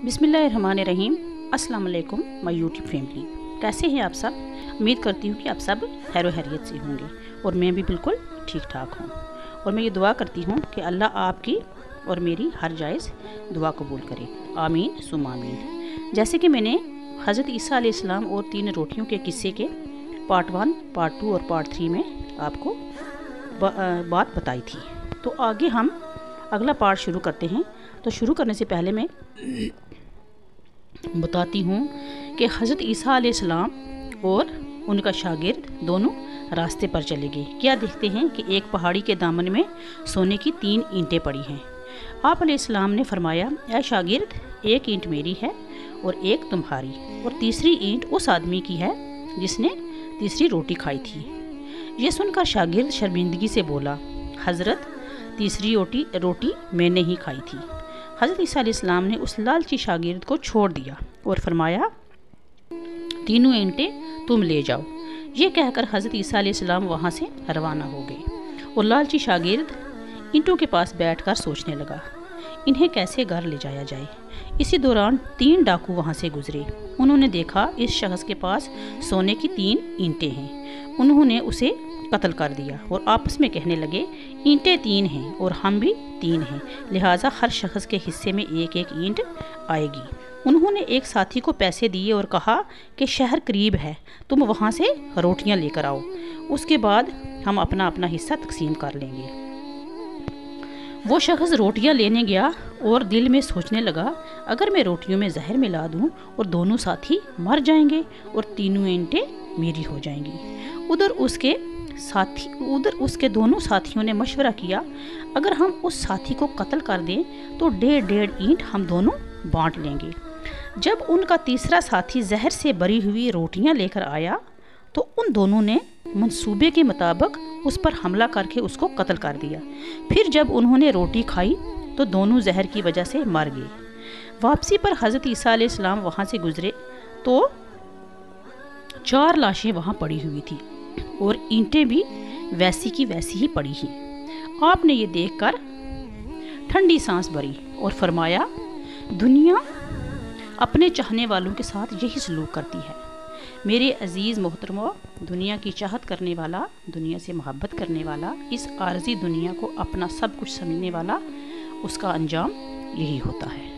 बिस्मिल्लाहिर्रहमानिर्रहीम। अस्सलाम वालेकुम माय यूट्यूब फैमिली। कैसे हैं आप सब? उम्मीद करती हूँ कि आप सब खैर व खैरियत से होंगे और मैं भी बिल्कुल ठीक ठाक हूँ। और मैं ये दुआ करती हूँ कि अल्लाह आपकी और मेरी हर जायज़ दुआ कबूल करे। आमीन सुम आमीन। जैसे कि मैंने हज़रत ईसा अलैहिस्सलाम और 3 रोटियों के किस्से के पार्ट 1, पार्ट 2 और पार्ट 3 में आपको बात बताई थी, तो आगे हम अगला पार्ट शुरू करते हैं। तो शुरू करने से पहले मैं बताती हूँ कि हज़रत ईसा अलैहिस्सलाम और उनका शागिर्द दोनों रास्ते पर चले गए। क्या देखते हैं कि एक पहाड़ी के दामन में सोने की 3 ईंटें पड़ी हैं। आप अलैहिस्सलाम ने फरमाया, ऐ शागिर्द, एक ईंट मेरी है और एक तुम्हारी, और तीसरी ईंट उस आदमी की है जिसने तीसरी रोटी खाई थी। ये सुनकर शागिर्द शर्मिंदगी से बोला, हज़रत, तीसरी रोटी मैंने ही खाई थी। हज़रत ईसा अलैहिस्सलाम ने उस लालची शागिर्द को छोड़ दिया और फरमाया, 3 ईंटें तुम ले जाओ। ये कहकर हज़रत ईसा अलैहिस्सलाम वहाँ से रवाना हो गए और लालची शागिर्द ईंटों के पास बैठकर सोचने लगा, इन्हें कैसे घर ले जाया जाए। इसी दौरान 3 डाकू वहाँ से गुजरे। उन्होंने देखा इस शख्स के पास सोने की 3 ईंटें हैं। उन्होंने उसे कत्ल कर दिया और आपस में कहने लगे, ईंटें 3 हैं और हम भी 3 हैं, लिहाजा हर शख्स के हिस्से में एक एक ईंट आएगी। उन्होंने एक साथी को पैसे दिए और कहा कि शहर करीब है, तुम वहाँ से रोटियां लेकर आओ, उसके बाद हम अपना अपना हिस्सा तकसीम कर लेंगे। वो शख्स रोटियां लेने गया और दिल में सोचने लगा, अगर मैं रोटियों में जहर मिला दूं और दोनों साथी मर जाएंगे और 3 ईंटें मेरी हो जाएंगी। उधर उसके दोनों साथियों ने मशवरा किया, अगर हम उस साथी को कत्ल कर दें तो 1.5 ईंट हम दोनों बांट लेंगे। जब उनका तीसरा साथी जहर से भरी हुई रोटियां लेकर आया तो उन दोनों ने मंसूबे के मुताबिक उस पर हमला करके उसको कत्ल कर दिया। फिर जब उन्होंने रोटी खाई तो दोनों जहर की वजह से मर गए। वापसी पर हज़रत ईसा अलैहिस्सलाम वहाँ से गुजरे तो 4 लाशें वहाँ पड़ी हुई थी और ईंटें भी वैसी की वैसी ही पड़ी ही। आपने ये देखकर ठंडी सांस भरी और फरमाया, दुनिया अपने चाहने वालों के साथ यही सलूक करती है। मेरे अजीज़ मोहतरमों, दुनिया की चाहत करने वाला, दुनिया से मोहब्बत करने वाला, इस आर्जी दुनिया को अपना सब कुछ समझने वाला, उसका अंजाम यही होता है।